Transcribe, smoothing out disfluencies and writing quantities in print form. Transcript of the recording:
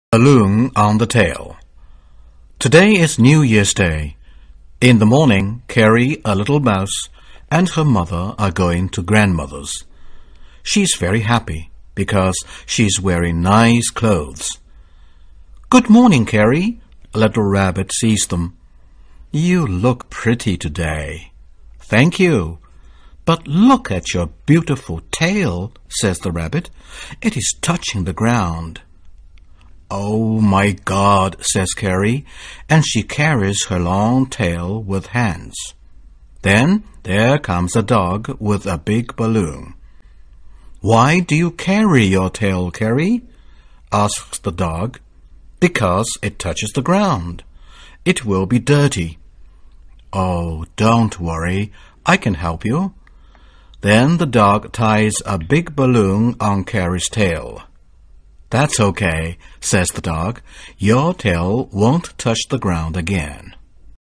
Balloon on the tail. Today is New Year's Day. In the morning, Carrie, a little mouse, and her mother are going to grandmother's. She's very happy because she's wearing nice clothes. Good morning, Carrie. A little rabbit sees them. You look pretty today. Thank you. But look at your beautiful tail, says the rabbit. It is touching the ground. Oh, my God, says Carrie, and she carries her long tail with hands. Then there comes a dog with a big balloon. Why do you carry your tail, Carrie? Asks the dog. Because it touches the ground. It will be dirty. Oh, don't worry, I can help you. Then the dog ties a big balloon on Carrie's tail. That's okay, says the dog. Your tail won't touch the ground again.